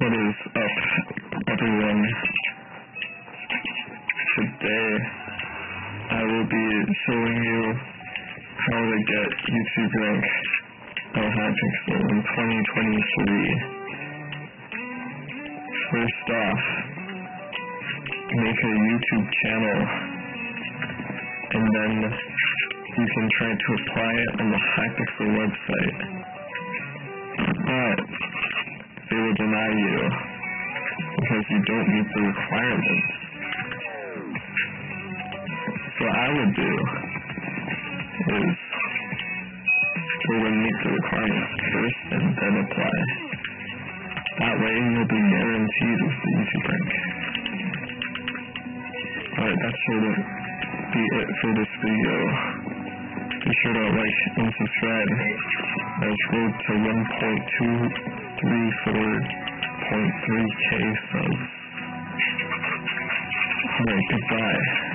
What is up, everyone? Today, I will be showing you how to get YouTube rank on Hypixel in 2023. First off, make a YouTube channel, and then you can try to apply it on the Hypixel website. But they will deny you because you don't meet the requirements. So what I would do is go and meet the requirements first and then apply. That way you'll be guaranteed with the YouTube rank. Alright, that's going to be it for this video. Be sure to like and subscribe. Let's road to 1.234.3K subs. Alright, goodbye.